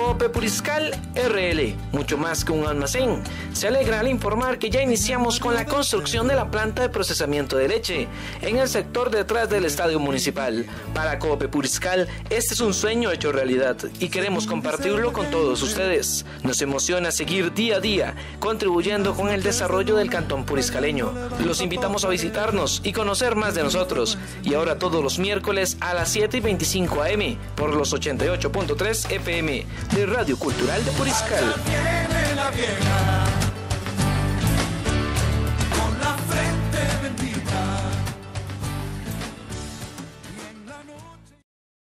Cope Puriscal RL, mucho más que un almacén. Se alegra al informar que ya iniciamos con la construcción de la planta de procesamiento de leche en el sector detrás del estadio municipal. Para Cope Puriscal, este es un sueño hecho realidad y queremos compartirlo con todos ustedes. Nos emociona seguir día a día contribuyendo con el desarrollo del cantón puriscaleño. Los invitamos a visitarnos y conocer más de nosotros. Y ahora todos los miércoles a las 7:25 AM por los 88.3 FM de Radio Cultural de Puriscal.